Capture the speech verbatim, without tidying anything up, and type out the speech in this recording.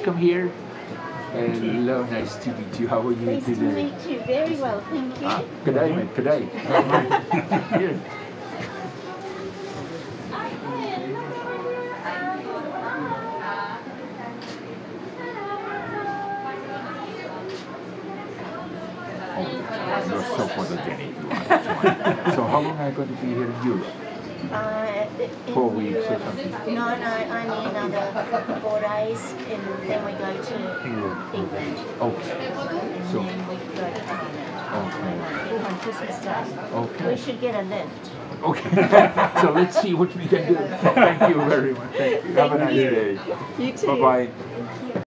come here. Hello, nice to meet you. How are you nice today? Nice to meet you. Very well, thank you. Ah, good day, mate. Good day. Here. Oh, you're so photogenic. You are. So how long are you going to be here in Europe? Uh, Four weeks or something? No, no, only another four days, and then we go to England. Okay. And So, then we go to Ireland. okay. On Christmas Day. Okay. We should get a lift. Okay. So let's see what we can do. Thank you very much. Thank you. Have a nice day. You too. Bye-bye.